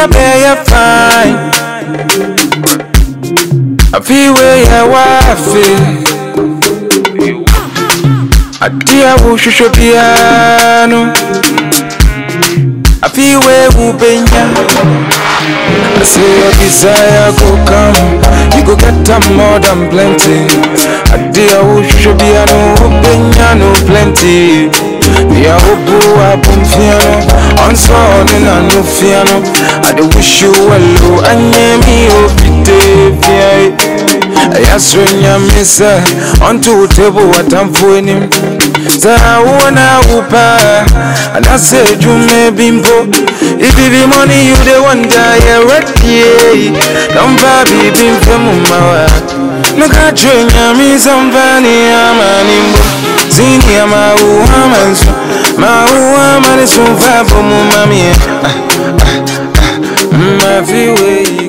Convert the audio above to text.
a bear fine. I feel where your wife is. I dear who should piano. I feel where who been ya. I say your desire go come. You go get them more than plenty. I dear who should piano. Who been ya no plenty. Me a hobu a bum fiano. On sworn a new fiano. I do wish you well. And me opite. Yes, when you miss her onto table, what I'm for him. Zawana upa, and I said you may bimbo. If you be money, you the one die ready. Don't baby bimbo mama. No catch you, me somebody, I'm an imbo. Zini, I'm a woman, my woman is so far from mommy. My view.